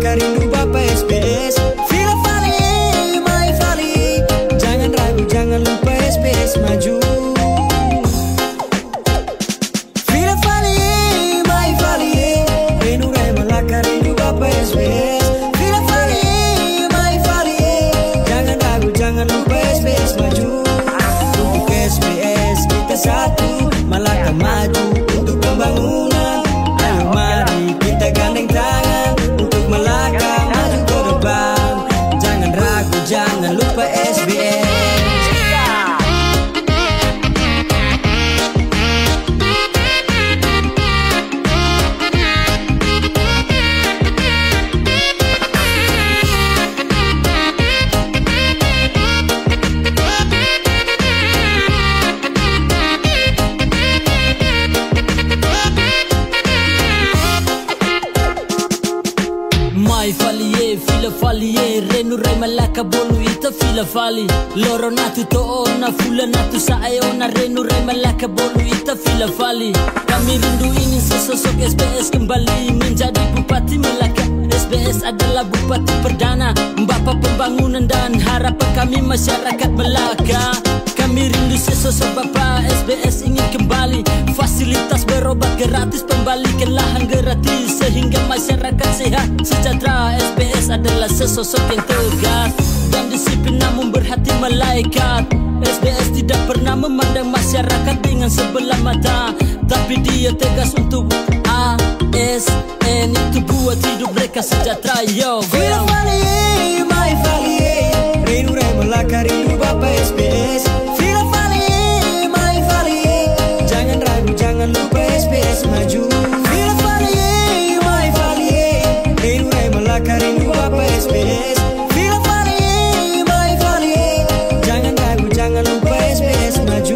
Melaka rindu Bapak SBS. Villa Valley, My Valley, jangan ragu, jangan lupa SBS maju. Villa Valley, My Valley, Renu Rai Melaka rindu Bapak SBS. Villa Valley, My Valley, jangan ragu, jangan lupa SBS maju. Untuk SBS kita satu, Melaka maju untuk pembangunan. Ayo mari kita gandeng tangan untuk Melaka maju ke depan. Jangan ragu, jangan lupa SBS. My Valley, Villa Valley, Renu Rai Melaka bolu ita Villa Valley. Loro natu to ona, fula natu saayona, Renu Rai Melaka bolu ita Villa Valley. Kami rindu ingin sesosok SBS kembali menjadi Bupati Melaka. SBS adalah Bupati Perdana, Bapa pembangunan dan harapan kami masyarakat Melaka. Kami rindu sesosok Bapak SBS ingin kembali. Fasilitas berobat gratis, pembalikan lahan gratis, sehingga masyarakat sehat sejahtera. SBS adalah sesosok yang tegas dan disiplin namun berhati malaikat. SBS tidak pernah memandang masyarakat dengan sebelah mata, tapi dia tegas untuk ASN, itu buat hidup mereka sejahtera. Yo, Villa Valley, My Valley, Renu Rai Melaka rindu Bapak SBS. Villa Valley, My Valley, jangan ragu, jangan lupa SBS maju. Villa Valley, My Valley, Renu Rai Melaka rindu Bapak SBS. Villa Valley, My Valley, jangan ragu, jangan lupa SBS maju.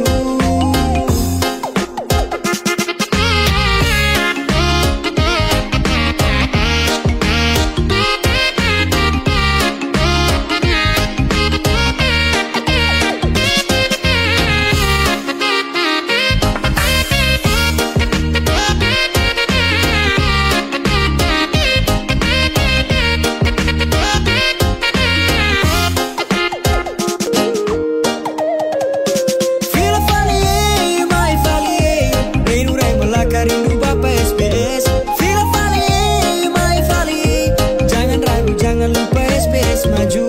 Rindu Bapak SBS. Villa Valley, My Valley, jangan ragu, jangan lupa SBS maju.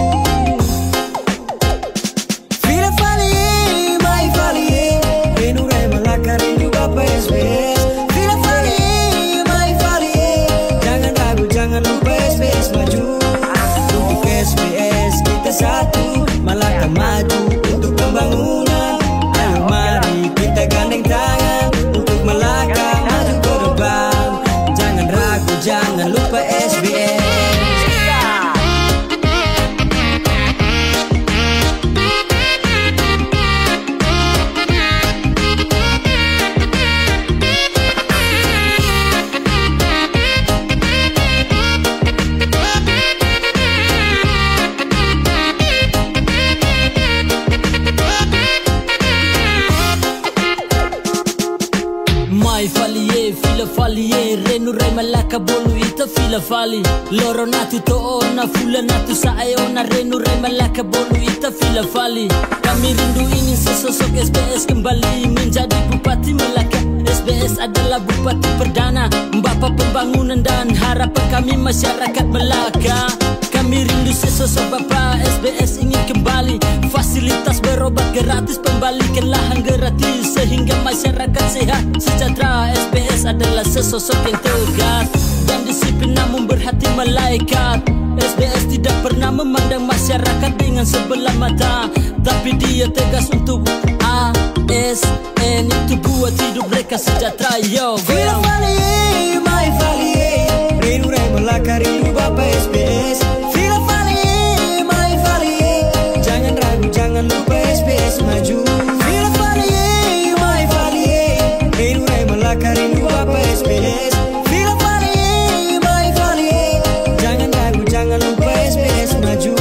Villa Valley, My Valley, Renu Rai Melaka rindu Bapak SBS. Villa Valley, My Valley, jangan ragu, jangan lupa SBS maju. Untuk SBS kita satu, Melaka maju untuk pembangunan. Ayo mari kita gandeng tangan untuk Melaka maju ke depan. Jangan ragu, jangan lupa SBS. My Valley, Villa Valley, Renu Rai Melaka bolu ita Villa Valley. Loro natu to ona, fula natu saayona, Renu Rai Melaka bolu ita Villa Valley. Kami rindu ingin sesosok SBS kembali menjadi Bupati Melaka. SBS adalah Bupati Perdana, Bapa pembangunan dan harapan kami masyarakat Melaka. Kami rindu sesosok Bapak SBS ingin kembali. Fasilitas berobat gratis, pembalikan lahan gratis, sehingga masyarakat sehat sejahtera. SBS adalah sesosok yang tegas dan disiplin namun berhati malaikat. SBS tidak pernah memandang masyarakat dengan sebelah mata, tapi dia tegas untuk ASN, itu buat hidup mereka sejahtera. Yo, Villa Valley, My Valley, Renu Rai Melaka rindu Bapak SBS. Villa Valley, My Valley, jangan ragu, jangan lupa SBS maju. Villa Valley, My Valley, Renu Rai Melaka rindu Bapak SBS. Villa Valley, My Valley, jangan ragu, jangan lupa SBS maju.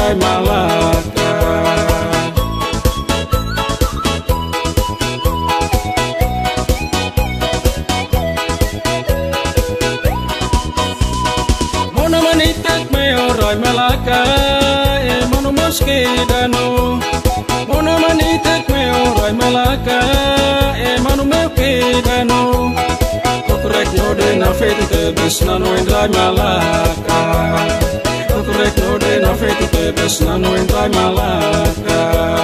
Rai Malaka. Mona manitek meo Rai Malaka, mano moske dano. Mona manitek meo Rai Malaka, mano moske dano. Kokrek no de na fete te besna no in Rai Malaka. Kokrek no de na fete te besna no in Rai Malaka.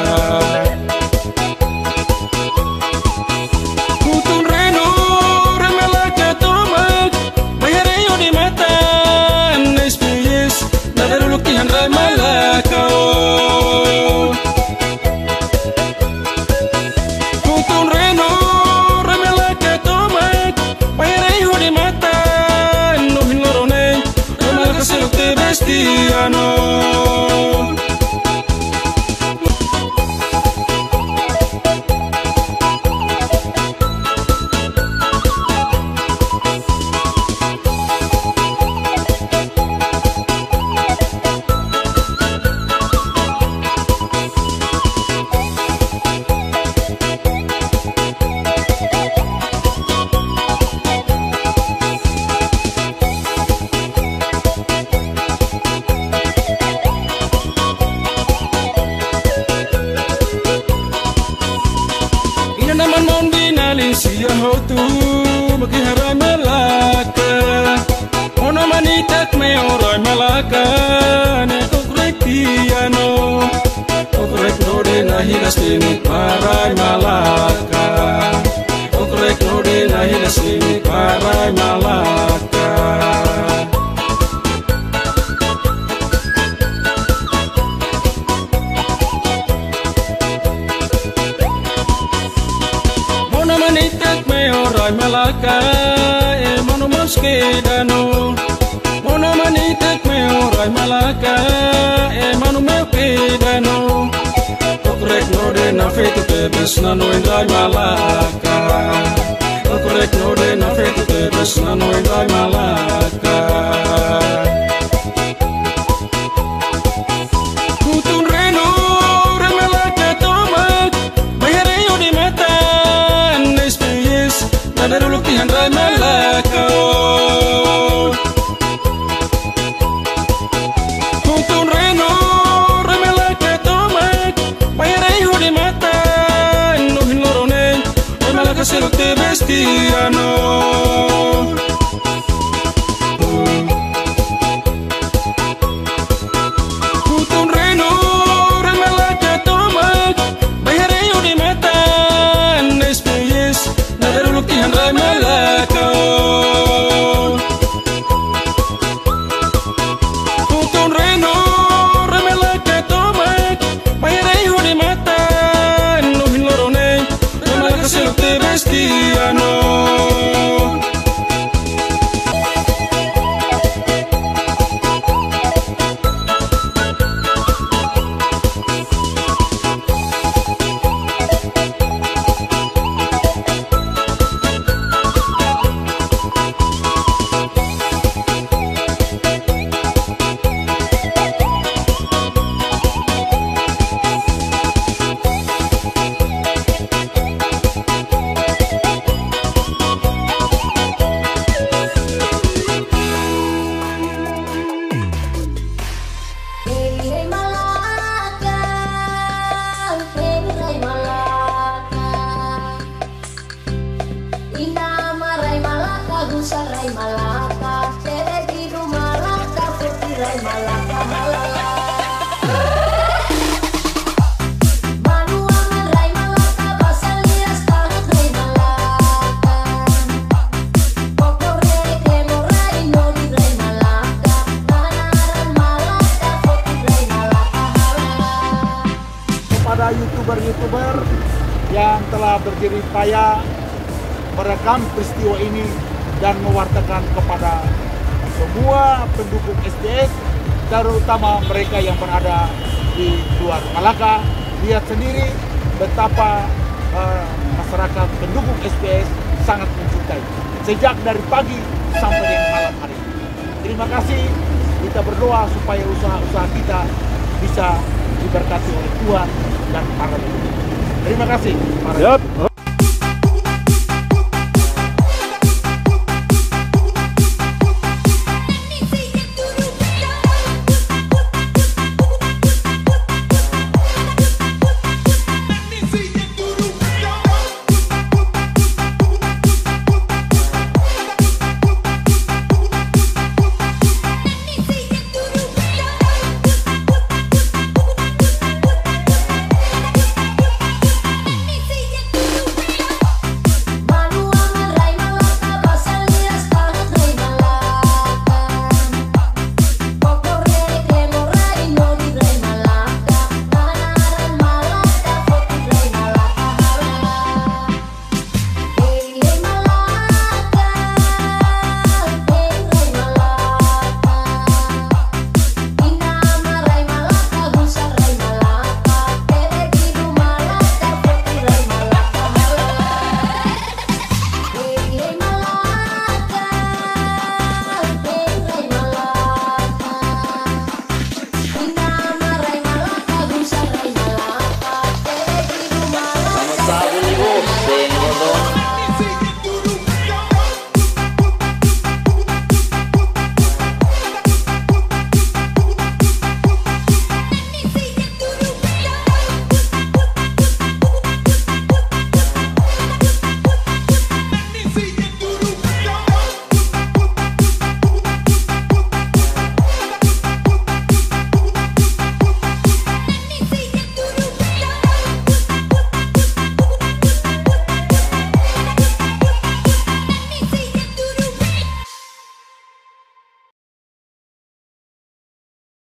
Kutun reno Rai Malaka tomak, bayareyo di mata nespiyes, nadaruluk tihan Rai Malaka. Kutun reno Rai Malaka tomak, bayareyo di mata nuhin lorone, Rai Malaka seluk te bestiano. Naman mon binalin siya hotu bagi Rai Malaka. Ono manitak me Rai Malaka ne kokrek piano. Kokrek no de na hilas timik Rai Malaka. Kokrek no de na hilas timik Rai Malaka. Mona manitek meo Rai Malaka, mano moske dano. Mona manitek meo Rai Malaka, mano moske dano. Kokrek no de na fete te besna no in Rai Malaka. Kokrek no de na fete te besna no in Rai Malaka. Kutun reno Rai Malaka tomak, bayareyo di mata nespiyes, nadaruluk tihan Rai Malaka. Kutun reno Rai Malaka tomak, bayareyo di mata nuhin lorone, Rai Malaka seluk te bestiano. Kutun reno Rai Malaka tomak, bayareyo di mata nespiyes, nadaruluk tihan Rai Malaka. Kutun reno Rai Malaka tomak, bayareyo di mata nuhin lorone, Rai Malaka seluk te bestiano. Rai Malaka, Seregi Malaka, Putri Rai Malaka, Malala. Manu aman Rai Malaka, Basalias tangan Rai Malaka. Pokore kremo Rai Nodi Rai Malaka, Nanaran Malaka, Putri Rai Malaka, Malala. Kepada YouTuber-YouTuber yang telah berjerih payah merekam peristiwa ini dan mewartakan kepada semua pendukung SBS, terutama mereka yang berada di luar Malaka. Lihat sendiri betapa masyarakat pendukung SBS sangat mencintai sejak dari pagi sampai dengan malam hari. Terima kasih, kita berdoa supaya usaha-usaha kita bisa diberkati oleh Tuhan dan para leluhur. Terima kasih para Yap.